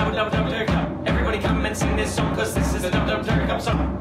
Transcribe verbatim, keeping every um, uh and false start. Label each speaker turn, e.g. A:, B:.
A: double, double, double, dirty cup. Everybody come and sing this song, cause this is a double, double, dirty cup song.